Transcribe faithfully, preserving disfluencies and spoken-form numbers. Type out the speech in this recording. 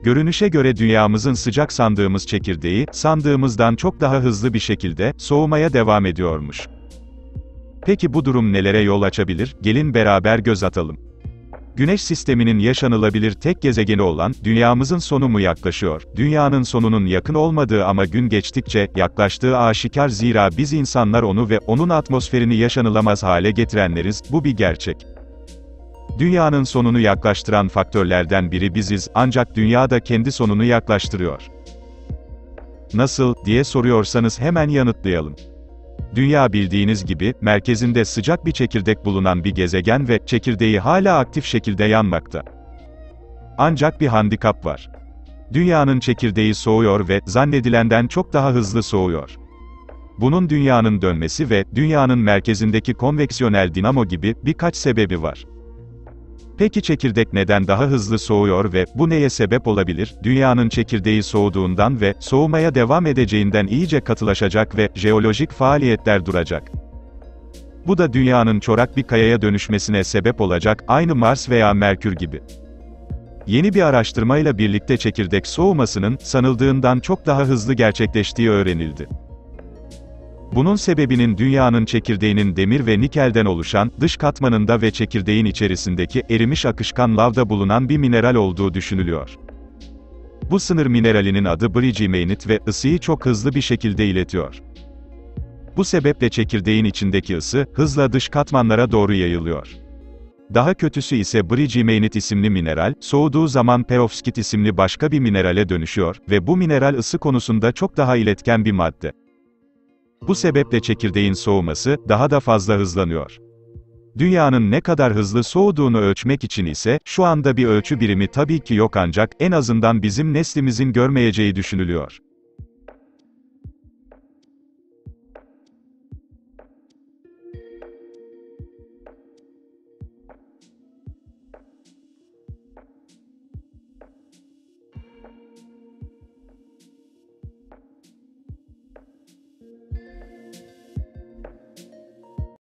Görünüşe göre dünyamızın sıcak sandığımız çekirdeği, sandığımızdan çok daha hızlı bir şekilde, soğumaya devam ediyormuş. Peki bu durum nelere yol açabilir? Gelin beraber göz atalım. Güneş sisteminin yaşanılabilir tek gezegeni olan, dünyamızın sonu mu yaklaşıyor? Dünyanın sonunun yakın olmadığı ama gün geçtikçe, yaklaştığı aşikar zira biz insanlar onu ve onun atmosferini yaşanılamaz hale getirenleriz, bu bir gerçek. Dünyanın sonunu yaklaştıran faktörlerden biri biziz, ancak dünya da kendi sonunu yaklaştırıyor. Nasıl, diye soruyorsanız hemen yanıtlayalım. Dünya bildiğiniz gibi, merkezinde sıcak bir çekirdek bulunan bir gezegen ve, çekirdeği hala aktif şekilde yanmakta. Ancak bir handikap var. Dünyanın çekirdeği soğuyor ve, zannedilenden çok daha hızlı soğuyor. Bunun dünyanın dönmesi ve, dünyanın merkezindeki konveksiyonel dinamo gibi, birkaç sebebi var. Peki çekirdek neden daha hızlı soğuyor ve, bu neye sebep olabilir? Dünyanın çekirdeği soğuduğundan ve, soğumaya devam edeceğinden iyice katılaşacak ve, jeolojik faaliyetler duracak. Bu da dünyanın çorak bir kayaya dönüşmesine sebep olacak, aynı Mars veya Merkür gibi. Yeni bir araştırmayla birlikte çekirdek soğumasının, sanıldığından çok daha hızlı gerçekleştiği öğrenildi. Bunun sebebinin dünyanın çekirdeğinin demir ve nikelden oluşan, dış katmanında ve çekirdeğin içerisindeki, erimiş akışkan lavda bulunan bir mineral olduğu düşünülüyor. Bu sınır mineralinin adı bridgmanite ve, ısıyı çok hızlı bir şekilde iletiyor. Bu sebeple çekirdeğin içindeki ısı, hızla dış katmanlara doğru yayılıyor. Daha kötüsü ise bridgmanite isimli mineral, soğuduğu zaman perovskit isimli başka bir minerale dönüşüyor ve bu mineral ısı konusunda çok daha iletken bir madde. Bu sebeple çekirdeğin soğuması, daha da fazla hızlanıyor. Dünyanın ne kadar hızlı soğuduğunu ölçmek için ise, şu anda bir ölçü birimi tabii ki yok ancak, en azından bizim neslimizin görmeyeceği düşünülüyor.